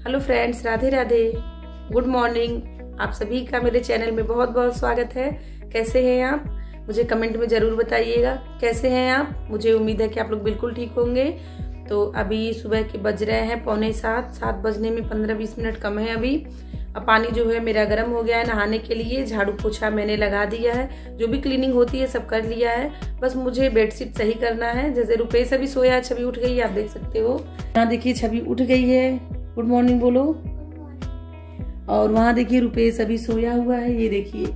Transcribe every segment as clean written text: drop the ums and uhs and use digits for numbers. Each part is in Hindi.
Hello friends, Radhe Radhe, good morning. आप सभी का मेरे चैनल में बहुत बहुत स्वागत है। कैसे हैं आप? मुझे कमेंट में ज़रूर बताइएगा कैसे हैं आप। मुझे उम्मीद है कि आप लोग बिल्कुल ठीक होंगे। तो अभी सुबह के बज रहे हैं 6:45, 7 बजने में 15-20 मिनट कम है अभी। अब पानी जो है मेरा गर्म हो गया है नहाने के लिए। झाड़ू पोछा मैंने लगा दिया है, जो भी क्लीनिंग होती है सब कर लिया है। बस मुझे बेडशीट सही करना है। जैसे रुपेश अभी सोया, छवि उठ गई है, आप देख सकते हो। यहाँ देखिए छवि उठ गई है, गुड मॉर्निंग बोलो। और वहां देखिए रुपेश अभी सोया हुआ है, ये देखिए।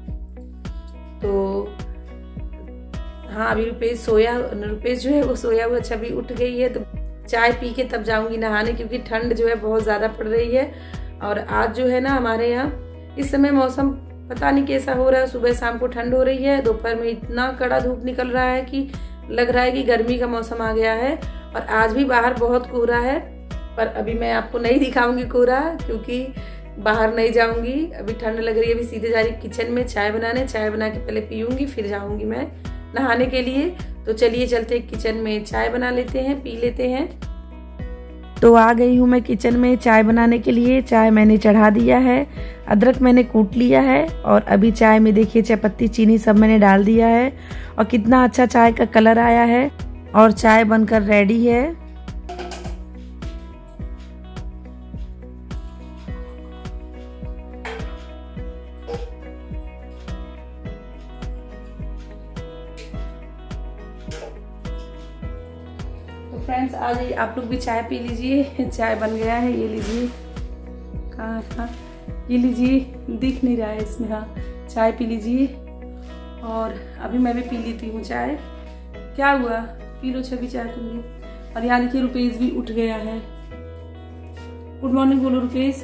तो हाँ, अभी रुपेश जो है वो सोया हुआ, छवि उठ गई है। तो चाय पी के तब जाऊंगी नहाने, क्योंकि ठंड जो है बहुत ज्यादा पड़ रही है। और आज जो है ना हमारे यहाँ इस समय मौसम पता नहीं कैसा हो रहा है। सुबह शाम को ठंड हो रही है, दोपहर में इतना कड़ा धूप निकल रहा है कि लग रहा है कि गर्मी का मौसम आ गया है। और आज भी बाहर बहुत कोहरा है, पर अभी मैं आपको नहीं दिखाऊंगी कोहरा, क्योंकि बाहर नहीं जाऊंगी। अभी ठंड लग रही है। अभी सीधे जा रही किचन में चाय बनाने। चाय बना के पहले पीऊंगी, फिर जाऊंगी मैं नहाने के लिए। तो चलिए चलते किचन में चाय बना लेते हैं, पी लेते हैं। तो आ गई हूँ मैं किचन में चाय बनाने के लिए। चाय मैंने चढ़ा दिया है, अदरक मैंने कूट लिया है। और अभी चाय में देखिए चायपत्ती, चीनी सब मैंने डाल दिया है। और कितना अच्छा चाय का कलर आया है। और चाय बनकर रेडी है। फ्रेंड्स, आज आप लोग भी चाय पी लीजिए। चाय बन गया है, ये लीजिए। कहाँ ये लीजिए, दिख नहीं रहा है इसमें। हाँ, चाय पी लीजिए। और अभी मैं भी पी लेती हूँ चाय। क्या हुआ, पी लो छवि चाय तुम भी। और यहाँ देखिए रुपेश भी उठ गया है। गुड मॉर्निंग बोलो रुपेश,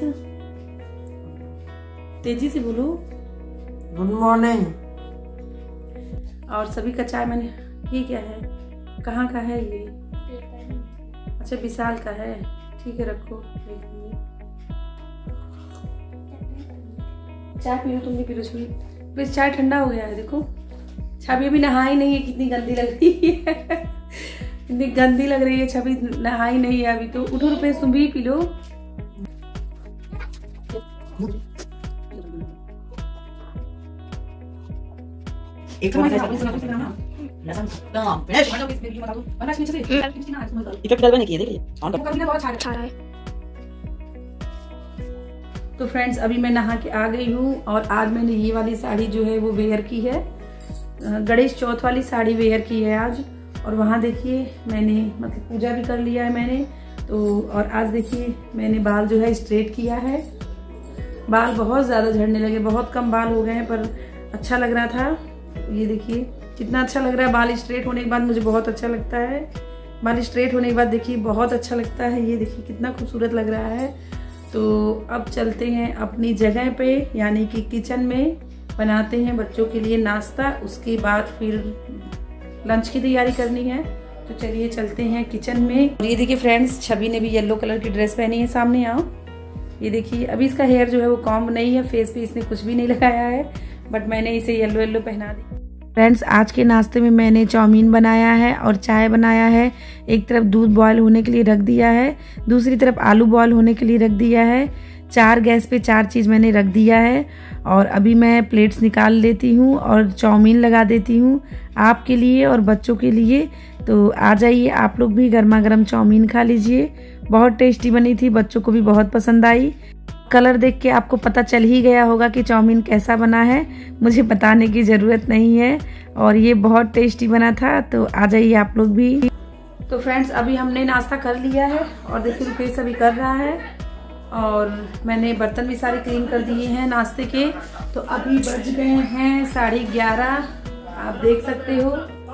तेजी से बोलो। Good morning. और सभी का चाय मैंने, ये क्या है, कहाँ का है ये? अच्छा, विशाल का है, ठीक है रखो। चाय पी लो, तुम भी पी लो छवि। बस चाय ठंडा हो गया है, देखो। छवि अभी नहाई नहीं है, कितनी गंदी लग रही है। कितनी गंदी लग रही है छवि, नहाई नहीं है अभी। तो उठो रुपेश, तुम भी पी लो। तो फ्रेंड्स, अभी मैं नहा के आ गई हूँ। और आज मैंने ये वाली साड़ी जो है वो वेयर की है, गणेश चौथ वाली साड़ी वेयर की है आज। और वहाँ देखिए मैंने मतलब पूजा भी कर लिया है मैंने। तो और आज देखिए मैंने बाल जो है स्ट्रेट किया है। बाल बहुत ज़्यादा झड़ने लगे, बहुत कम बाल हो गए हैं, पर अच्छा लग रहा था। ये देखिए कितना अच्छा लग रहा है। बाल स्ट्रेट होने के बाद मुझे बहुत अच्छा लगता है। बाल स्ट्रेट होने के बाद देखिए बहुत अच्छा लगता है। ये देखिए कितना खूबसूरत लग रहा है। तो अब चलते हैं अपनी जगह पे, यानी कि किचन में। बनाते हैं बच्चों के लिए नाश्ता, उसके बाद फिर लंच की तैयारी करनी है। तो चलिए चलते हैं किचन में। और ये देखिए फ्रेंड्स, छवि ने भी येलो कलर की ड्रेस पहनी है। सामने आओ, ये देखिए। अभी इसका हेयर जो है वो कॉम्ब नहीं है, फेस पे इसने कुछ भी नहीं लगाया है, बट मैंने इसे येलो येलो पहना दी। फ्रेंड्स, आज के नाश्ते में मैंने चाउमीन बनाया है और चाय बनाया है। एक तरफ दूध बॉयल होने के लिए रख दिया है, दूसरी तरफ आलू बॉयल होने के लिए रख दिया है। 4 गैस पे 4 चीज़ मैंने रख दिया है। और अभी मैं प्लेट्स निकाल लेती हूँ और चाउमीन लगा देती हूँ आपके लिए और बच्चों के लिए। तो आ जाइए आप लोग भी, गर्मा गर्म चाउमीन खा लीजिए। बहुत टेस्टी बनी थी, बच्चों को भी बहुत पसंद आई। कलर देख के आपको पता चल ही गया होगा कि चाउमीन कैसा बना है, मुझे बताने की ज़रूरत नहीं है। और ये बहुत टेस्टी बना था। तो आ जाइए आप लोग भी। तो फ्रेंड्स, अभी हमने नाश्ता कर लिया है और देखिए रुपेश अभी कर रहा है। और मैंने बर्तन भी सारे क्लीन कर दिए हैं नाश्ते के। तो अभी बज गए हैं 11:30, आप देख सकते हो।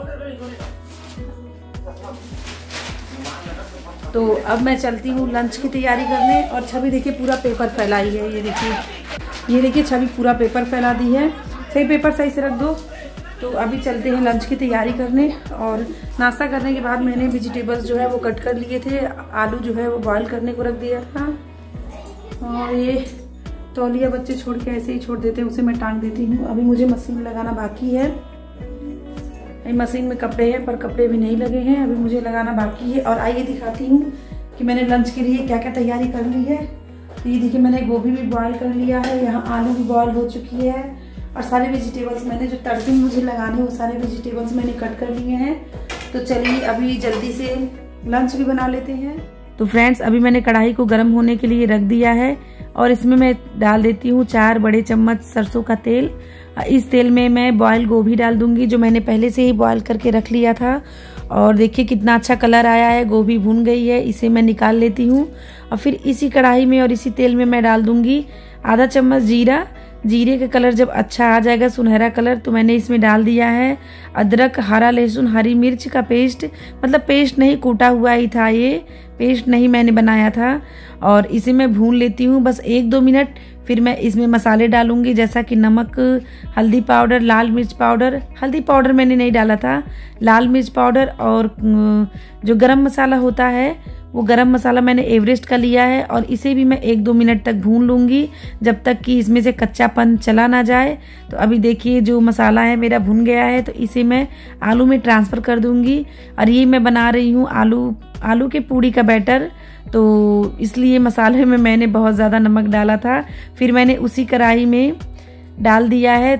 तो अब मैं चलती हूँ लंच की तैयारी करने। और छवि देखिए पूरा पेपर फैलाई है, ये देखिए छवि पूरा पेपर फैला दी है। सही पेपर सही से रख दो। तो अभी चलते हैं लंच की तैयारी करने। और नाश्ता करने के बाद मैंने वेजिटेबल्स जो है वो कट कर लिए थे। आलू जो है वो बॉयल करने को रख दिया था। और ये तौलिया बच्चे छोड़ के ऐसे ही छोड़ देते हैं, उसे मैं टांग देती हूँ। अभी मुझे मशीन लगाना बाकी है। मशीन में कपड़े हैं, पर कपड़े भी नहीं लगे हैं, अभी मुझे लगाना बाकी है। और आइए दिखाती हूँ कि मैंने लंच के लिए क्या क्या तैयारी कर ली है। तो ये देखिए मैंने गोभी भी बॉईल कर लिया है, यहाँ आलू भी बॉईल हो चुकी है और सारे वेजिटेबल्स मैंने जो तड़के में मुझे लगाने वो सारे वेजिटेबल्स मैंने कट कर लिए हैं। तो चलिए अभी जल्दी से लंच भी बना लेते हैं। तो फ्रेंड्स अभी मैंने कढ़ाई को गर्म होने के लिए रख दिया है और इसमें मैं डाल देती हूँ 4 बड़े चम्मच सरसों का तेल। इस तेल में मैं बॉयल गोभी डाल दूंगी जो मैंने पहले से ही बॉयल करके रख लिया था। और देखिए कितना अच्छा कलर आया है, गोभी भुन गई है, इसे मैं निकाल लेती हूँ। और फिर इसी कढ़ाई में और इसी तेल में मैं डाल दूंगी आधा चम्मच जीरा। जीरे का कलर जब अच्छा आ जाएगा सुनहरा कलर, तो मैंने इसमें डाल दिया है अदरक, हरा लहसुन, हरी मिर्च का पेस्ट, मतलब पेस्ट नहीं कूटा हुआ ही था, ये पेस्ट नहीं मैंने बनाया था। और इसे मैं भून लेती हूँ बस 1-2 मिनट। फिर मैं इसमें मसाले डालूंगी जैसा कि नमक, हल्दी पाउडर, लाल मिर्च पाउडर, हल्दी पाउडर मैंने नहीं डाला था, लाल मिर्च पाउडर और जो गरम मसाला होता है वो गरम मसाला मैंने एवरेस्ट का लिया है। और इसे भी मैं 1-2 मिनट तक भून लूँगी जब तक कि इसमें से कच्चापन चला ना जाए। तो अभी देखिए जो मसाला है मेरा भुन गया है, तो इसे मैं आलू में ट्रांसफ़र कर दूँगी। और ये मैं बना रही हूँ आलू के पूड़ी का बैटर, तो इसलिए मसाले में मैंने बहुत ज़्यादा नमक डाला था। फिर मैंने उसी कढ़ाई में डाल दिया है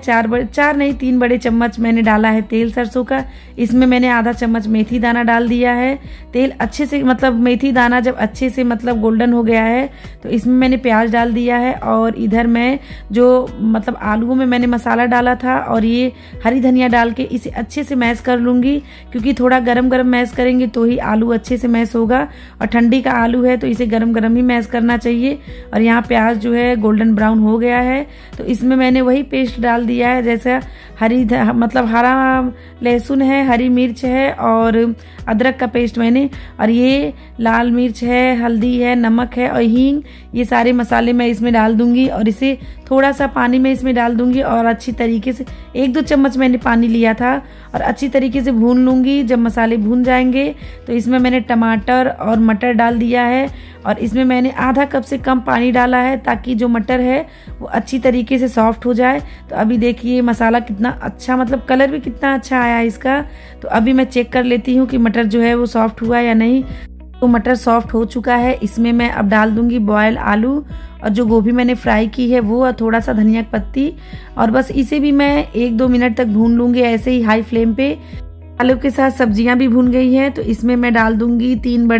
3 बड़े चम्मच मैंने डाला है तेल सरसों का। इसमें मैंने आधा चम्मच मेथी दाना डाल दिया है। तेल अच्छे से मतलब मेथी दाना जब अच्छे से मतलब गोल्डन हो गया है तो इसमें मैंने प्याज डाल दिया है। और इधर मैं जो मतलब आलूओं में मैंने मसाला डाला था और ये हरी धनिया डाल के इसे अच्छे से मैश कर लूँगी, क्योंकि थोड़ा गरम गरम मैश करेंगे तो ही आलू अच्छे से मैश होगा। और ठंडी का आलू है तो इसे गरम गरम ही मैश करना चाहिए। और यहाँ प्याज जो है गोल्डन ब्राउन हो गया है, तो इसमें मैंने वही पेस्ट डाल दिया है जैसा मतलब हरा लहसुन है, हरी मिर्च है और अदरक का पेस्ट मैंने, और ये लाल मिर्च है, हल्दी है, नमक है और हींग, ये सारे मसाले मैं इसमें डाल दूंगी। और इसे थोड़ा सा पानी में इसमें डाल दूंगी और अच्छी तरीके से 1-2 चम्मच मैंने पानी लिया था और अच्छी तरीके से भून लूंगी। जब मसाले भून जाएंगे तो इसमें मैंने टमाटर और मटर डाल दिया है और इसमें मैंने आधा कप से कम पानी डाला है ताकि जो मटर है वो अच्छी तरीके से सॉफ्ट हो जाए। तो अभी देखिए मसाला कितना अच्छा, मतलब कलर भी कितना अच्छा आया है इसका। तो अभी मैं चेक कर लेती हूँ कि मटर जो है वो सॉफ्ट हुआ या नहीं। तो मटर सॉफ्ट हो चुका है। इसमें मैं अब डाल दूंगी बॉयल आलू और जो गोभी मैंने फ्राई की है वो, और थोड़ा सा धनिया की पत्ती, और बस इसे भी मैं 1-2 मिनट तक भून लूंगी ऐसे ही हाई फ्लेम पे। आलू के साथ सब्जियां भी भून गई हैं, तो इसमें मैं डाल दूंगी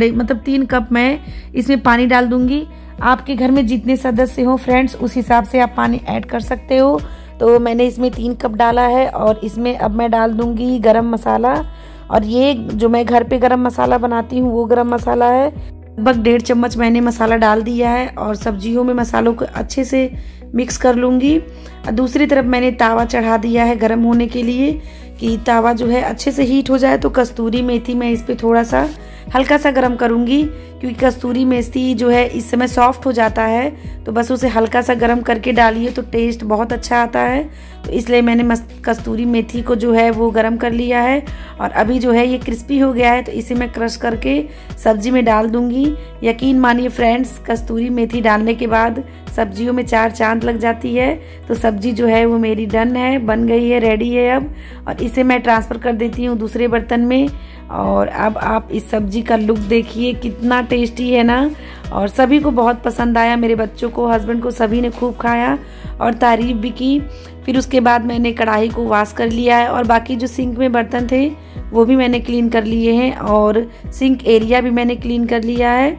3 कप मैं इसमें पानी डाल दूंगी। आपके घर में जितने सदस्य हो फ्रेंड्स उस हिसाब से आप पानी ऐड कर सकते हो। तो मैंने इसमें 3 कप डाला है और इसमें अब मैं डाल दूंगी गरम मसाला। और ये जो मैं घर पे गरम मसाला बनाती हूँ वो गरम मसाला है, लगभग 1.5 चम्मच मैंने मसाला डाल दिया है। और सब्जियों में मसालों को अच्छे से मिक्स कर लूँगी। दूसरी तरफ मैंने तावा चढ़ा दिया है गर्म होने के लिए कि तावा जो है अच्छे से हीट हो जाए। तो कस्तूरी मेथी मैं इस पर थोड़ा सा हल्का सा गर्म करूँगी, क्योंकि कस्तूरी मेथी जो है इस समय सॉफ्ट हो जाता है, तो बस उसे हल्का सा गर्म करके डालिए तो टेस्ट बहुत अच्छा आता है। तो इसलिए मैंने कस्तूरी मेथी को जो है वो गर्म कर लिया है। और अभी जो है ये क्रिस्पी हो गया है, तो इसे मैं क्रश करके सब्जी में डाल दूंगी। यकीन मानिए फ्रेंड्स, कस्तूरी मेथी डालने के बाद सब्जियों में 4 चांद लग जाती है। तो सब्जी जो है वो मेरी डन है, बन गई है, रेडी है अब। और इसे मैं ट्रांसफ़र कर देती हूँ दूसरे बर्तन में। और अब आप इस सब्जी का लुक देखिए कितना टेस्टी है ना, और सभी को बहुत पसंद आया, मेरे बच्चों को, हस्बैंड को, सभी ने खूब खाया और तारीफ भी की। फिर उसके बाद मैंने कढ़ाई को वॉश कर लिया है और बाकी जो सिंक में बर्तन थे वो भी मैंने क्लीन कर लिए हैं और सिंक एरिया भी मैंने क्लीन कर लिया है।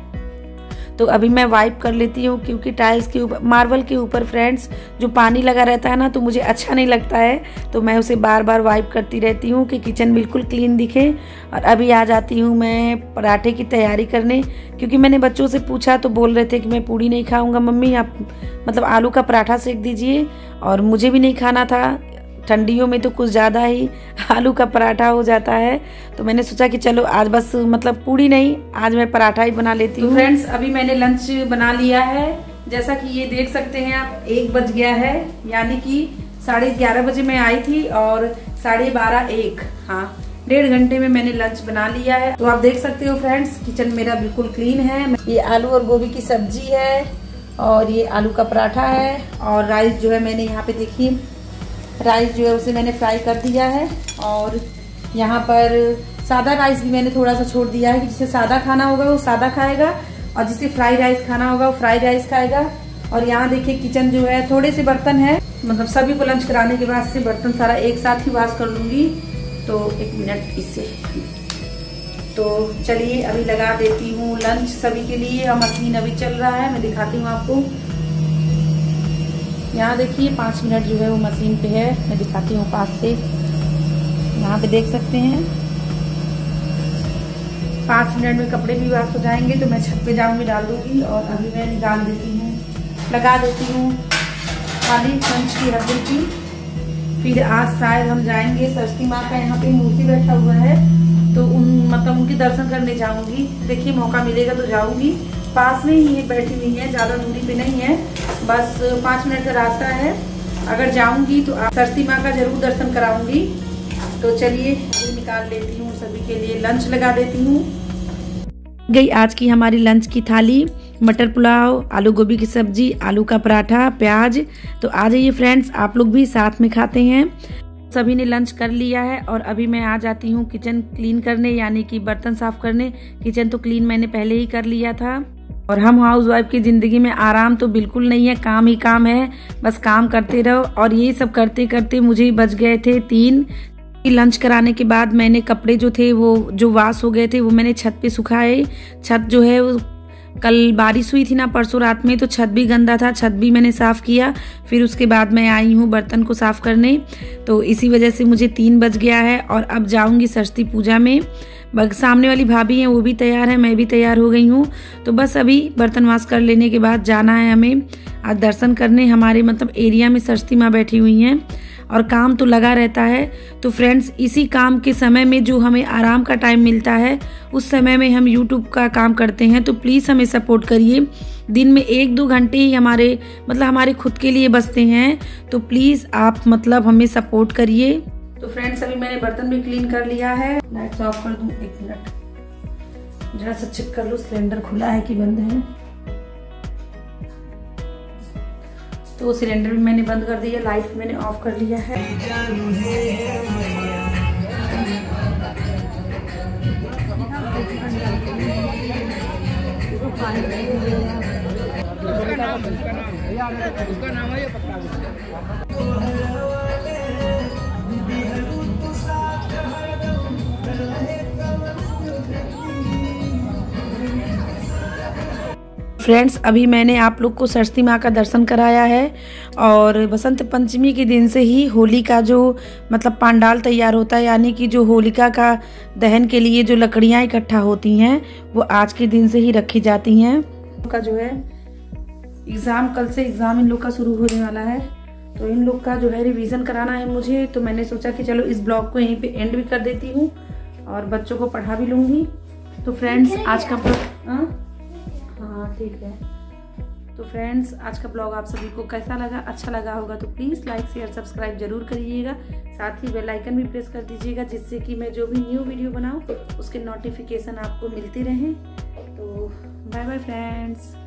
तो अभी मैं वाइप कर लेती हूँ, क्योंकि टाइल्स के ऊपर, मार्बल के ऊपर फ्रेंड्स जो पानी लगा रहता है ना, तो मुझे अच्छा नहीं लगता है। तो मैं उसे बार बार वाइप करती रहती हूँ कि किचन बिल्कुल क्लीन दिखे। और अभी आ जाती हूँ मैं पराठे की तैयारी करने, क्योंकि मैंने बच्चों से पूछा तो बोल रहे थे कि मैं पूड़ी नहीं खाऊंगा मम्मी, आप मतलब आलू का पराठा सेक दीजिए। और मुझे भी नहीं खाना था, ठंडियों में तो कुछ ज़्यादा ही आलू का पराठा हो जाता है। तो मैंने सोचा कि चलो आज बस मतलब पूड़ी नहीं, आज मैं पराठा ही बना लेती हूँ। फ्रेंड्स अभी मैंने लंच बना लिया है, जैसा कि ये देख सकते हैं आप 1 बज गया है, यानी कि 11:30 बजे मैं आई थी और 12:30 1, हाँ 1.5 घंटे में मैंने लंच बना लिया है। तो आप देख सकते हो फ्रेंड्स किचन मेरा बिल्कुल क्लीन है। ये आलू और गोभी की सब्जी है और ये आलू का पराठा है। और राइस जो है मैंने यहाँ पे देखिए, राइस जो है उसे मैंने फ्राई कर दिया है। और यहाँ पर सादा राइस भी मैंने थोड़ा सा छोड़ दिया है कि जिसे सादा खाना होगा वो सादा खाएगा और जिसे फ्राइड राइस खाना होगा वो फ्राइड राइस खाएगा। और यहाँ देखिए किचन जो है, थोड़े से बर्तन है, मतलब सभी को लंच कराने के बाद से बर्तन सारा एक साथ ही वॉश कर लूंगी। तो 1 मिनट इससे, तो चलिए अभी लगा देती हूँ लंच सभी के लिए। और मशीन अभी चल रहा है, मैं दिखाती हूँ आपको। यहाँ देखिए 5 मिनट जो है वो मशीन पे है, मैं दिखाती हूँ पास से। यहाँ पे देख सकते हैं 5 मिनट में कपड़े भी वॉश हो जाएंगे। तो मैं छत पे जाऊंगी, डाल दूंगी। और अभी मैं निकाल देती हूँ, लगा देती हूँ खाली लंच की हल्दी की। फिर आज शायद हम जाएंगे, सरस्वती माँ का यहाँ पे मूर्ति बैठा हुआ है, तो मतलब उनके दर्शन करने जाऊंगी। देखिए मौका मिलेगा तो जाऊंगी। पास में ही बैठी हुई है, ज़्यादा दूरी पे नहीं है, बस 5 मिनट का रास्ता है। अगर जाऊंगी तो सरस्वती माँ का जरूर दर्शन कराऊंगी। तो चलिए अभी निकाल लेती हूँ, सभी के लिए लंच लगा देती हूँ। गई आज की हमारी लंच की थाली, मटर पुलाव, आलू गोभी की सब्जी, आलू का पराठा, प्याज। तो आ जाइए फ्रेंड्स, आप लोग भी साथ में खाते हैं। सभी ने लंच कर लिया है और अभी मैं आ जाती हूँ किचन क्लीन करने, यानी कि बर्तन साफ करने। किचन तो क्लीन मैंने पहले ही कर लिया था। और हम हाउसवाइफ की जिंदगी में आराम तो बिल्कुल नहीं है, काम ही काम है, बस काम करते रहो। और ये सब करते करते मुझे बज गए थे 3। लंच कराने के बाद मैंने कपड़े जो थे वो जो वॉश हो गए थे वो मैंने छत पे सुखाए। छत जो है वो कल बारिश हुई थी ना परसों रात में, तो छत भी गंदा था, छत भी मैंने साफ़ किया। फिर उसके बाद मैं आई हूँ बर्तन को साफ़ करने। तो इसी वजह से मुझे 3 बज गया है। और अब जाऊँगी सरस्वती पूजा में। सामने वाली भाभी हैं वो भी तैयार है, मैं भी तैयार हो गई हूँ। तो बस अभी बर्तन वाश कर लेने के बाद जाना है हमें आज दर्शन करने। हमारे मतलब एरिया में सरस्वती माँ बैठी हुई हैं और काम तो लगा रहता है। तो फ्रेंड्स, इसी काम के समय में जो हमें आराम का टाइम मिलता है, उस समय में हम YouTube का काम करते हैं। तो प्लीज़ हमें सपोर्ट करिए। दिन में 1-2 घंटे ही हमारे खुद के लिए बचते हैं। तो प्लीज़ आप हमें सपोर्ट करिए। तो फ्रेंड्स, अभी मैंने बर्तन भी क्लीन कर लिया है। लाइट्स ऑफ कर दूँ, 1 मिनट जरा सा चेक कर लो सिलेंडर खुला है कि बंद है। तो सिलेंडर भी मैंने बंद कर दिया, लाइट मैंने ऑफ कर लिया है। उसका नाम है ये पक्का। फ्रेंड्स, अभी मैंने आप लोग को सरस्वती माँ का दर्शन कराया है। और बसंत पंचमी के दिन से ही होली का जो पंडाल तैयार होता है, यानी कि जो होलिका का दहन के लिए जो लकड़ियाँ इकट्ठा होती हैं वो आज के दिन से ही रखी जाती हैं। का जो है एग्ज़ाम, कल से एग्ज़ाम इन लोग का शुरू होने वाला है। तो इन लोग का जो है रिवीजन कराना है मुझे। तो मैंने सोचा कि चलो इस ब्लॉग को यहीं पे एंड भी कर देती हूँ और बच्चों को पढ़ा भी लूँगी। तो फ्रेंड्स, आज का हाँ ठीक है। तो फ्रेंड्स, आज का ब्लॉग आप सभी को कैसा लगा? अच्छा लगा होगा तो प्लीज़ लाइक शेयर सब्सक्राइब जरूर करिएगा। साथ ही बेल आइकन भी प्रेस कर दीजिएगा, जिससे कि मैं जो भी न्यू वीडियो बनाऊँ उसके नोटिफिकेशन आपको मिलते रहें। तो बाय बाय फ्रेंड्स।